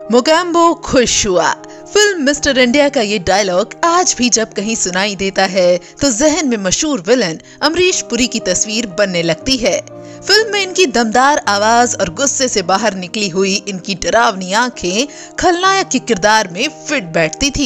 मोगैम्बो खुश हुआ। Film mister India का ये डायलॉग आज भी जब कहीं सुनाई देता है तो जहन में मशहूर विलन अमरीश पुरी की तस्वीर बनने लगती है। फिल्म में इनकी दमदार आवाज और गुस्से से बाहर निकली हुई इनकी डरावनी आंखें खलनायक के किरदार में फिट बैठती थी।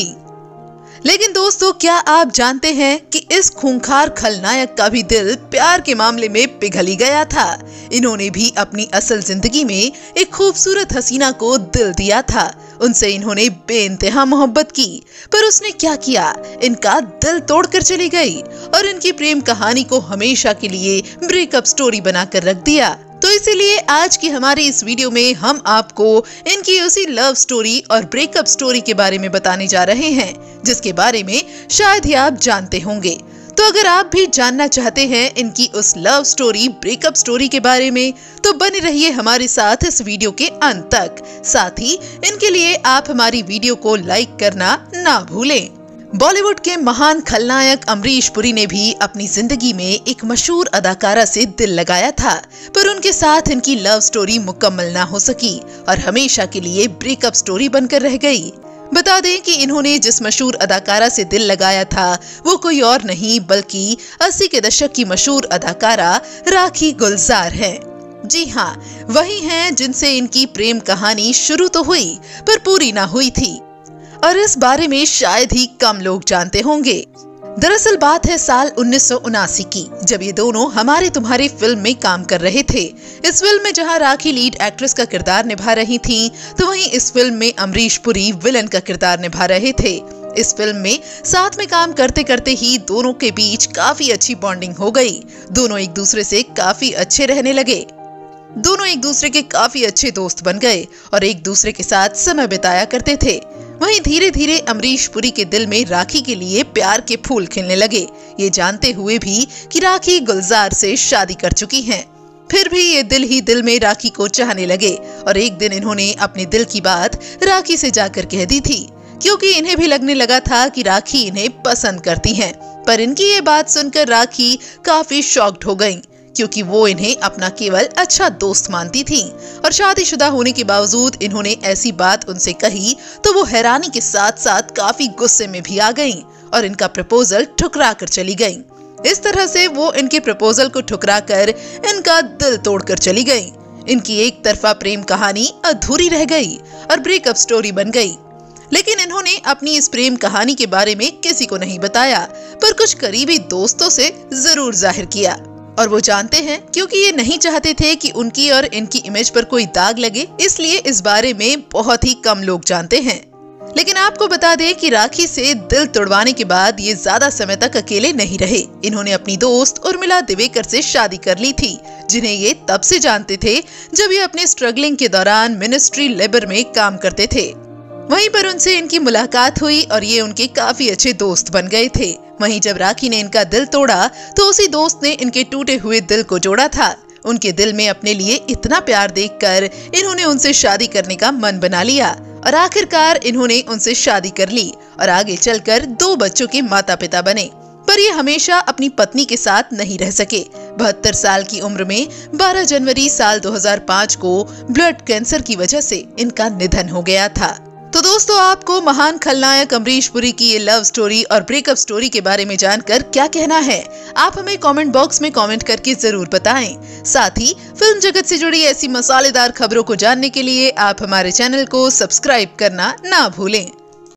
लेकिन दोस्तों, क्या आप जानते हैं कि इस खूंखार खलनायक का भी दिल प्यार के मामले में पिघल ही गया था। इन्होंने भी अपनी असल जिंदगी में एक खूबसूरत हसीना को दिल दिया था। उनसे इन्होंने बेइंतहा मोहब्बत की, पर उसने क्या किया, इनका दिल तोड़कर चली गई और इनकी प्रेम कहानी को हमेशा के लिए ब्रेकअप स्टोरी बनाकर रख दिया। तो इसीलिए आज की हमारी इस वीडियो में हम आपको इनकी उसी लव स्टोरी और ब्रेकअप स्टोरी के बारे में बताने जा रहे हैं, जिसके बारे में शायद ही आप जानते होंगे। तो अगर आप भी जानना चाहते हैं इनकी उस लव स्टोरी, ब्रेकअप स्टोरी के बारे में, तो बने रहिए हमारे साथ इस वीडियो के अंत तक। साथ ही इनके लिए आप हमारी वीडियो को लाइक करना ना भूलें। बॉलीवुड के महान खलनायक अमरीश पुरी ने भी अपनी जिंदगी में एक मशहूर अदाकारा से दिल लगाया था, पर उनके साथ इनकी लव स्टोरी मुकम्मल ना हो सकी और हमेशा के लिए ब्रेकअप स्टोरी बनकर रह गई। बता दें कि इन्होंने जिस मशहूर अदाकारा से दिल लगाया था वो कोई और नहीं बल्कि 80 के दशक की मशहूर अदाकारा राखी गुलजार है। जी हाँ, वही हैं जिनसे इनकी प्रेम कहानी शुरू तो हुई पर पूरी ना हुई थी, और इस बारे में शायद ही कम लोग जानते होंगे। दरअसल बात है साल 1979 की, जब ये दोनों हमारे तुम्हारी फिल्म में काम कर रहे थे। इस फिल्म में जहां राखी लीड एक्ट्रेस का किरदार निभा रही थी, तो वहीं इस फिल्म में अमरीश पुरी विलन का किरदार निभा रहे थे। इस फिल्म में साथ में काम करते करते ही दोनों के बीच काफी अच्छी बॉन्डिंग हो गई। दोनों एक दूसरे से काफी अच्छे रहने लगे। दोनों एक दूसरे के काफी अच्छे दोस्त बन गए और एक दूसरे के साथ समय बिताया करते थे। वहीं धीरे धीरे अमरीश पुरी के दिल में राखी के लिए प्यार के फूल खिलने लगे, ये जानते हुए भी कि राखी गुलजार से शादी कर चुकी हैं। फिर भी ये दिल ही दिल में राखी को चाहने लगे और एक दिन इन्होंने अपने दिल की बात राखी से जाकर कह दी थी, क्योंकि इन्हें भी लगने लगा था कि राखी इन्हें पसंद करती हैं। पर इनकी ये बात सुनकर राखी काफी शॉक्ड हो गयी, क्योंकि वो इन्हें अपना केवल अच्छा दोस्त मानती थी और शादीशुदा होने के बावजूद इन्होंने ऐसी बात उनसे कही तो वो हैरानी के साथ साथ काफी गुस्से में भी आ गईं और इनका प्रपोजल ठुकरा कर चली गईं। इस तरह से वो इनके प्रपोजल को ठुकरा कर इनका दिल तोड़कर चली गईं। इनकी एक तरफा प्रेम कहानी अधूरी रह गई और ब्रेकअप स्टोरी बन गई। लेकिन इन्होंने अपनी इस प्रेम कहानी के बारे में किसी को नहीं बताया, पर कुछ करीबी दोस्तों से जरूर जाहिर किया। और वो जानते हैं, क्योंकि ये नहीं चाहते थे कि उनकी और इनकी इमेज पर कोई दाग लगे, इसलिए इस बारे में बहुत ही कम लोग जानते हैं। लेकिन आपको बता दें कि राखी से दिल तोड़वाने के बाद ये ज्यादा समय तक अकेले नहीं रहे। इन्होंने अपनी दोस्त उर्मिला दिवेकर से शादी कर ली थी, जिन्हें ये तब से जानते थे जब ये अपने स्ट्रगलिंग के दौरान मिनिस्ट्री लेबर में काम करते थे। वहीं पर उनसे इनकी मुलाकात हुई और ये उनके काफी अच्छे दोस्त बन गए थे। वहीं जब राखी ने इनका दिल तोड़ा तो उसी दोस्त ने इनके टूटे हुए दिल को जोड़ा था। उनके दिल में अपने लिए इतना प्यार देखकर इन्होंने उनसे शादी करने का मन बना लिया और आखिरकार इन्होंने उनसे शादी कर ली और आगे चलकर 2 बच्चों के माता पिता बने। पर ये हमेशा अपनी पत्नी के साथ नहीं रह सके। 72 साल की उम्र में 12 जनवरी साल 2005 को ब्लड कैंसर की वजह से इनका निधन हो गया था। तो दोस्तों, आपको महान खलनायक अमरीश पुरी की ये लव स्टोरी और ब्रेकअप स्टोरी के बारे में जानकर क्या कहना है? आप हमें कमेंट बॉक्स में कमेंट करके जरूर बताएं। साथ ही फिल्म जगत से जुड़ी ऐसी मसालेदार खबरों को जानने के लिए आप हमारे चैनल को सब्सक्राइब करना ना भूलें।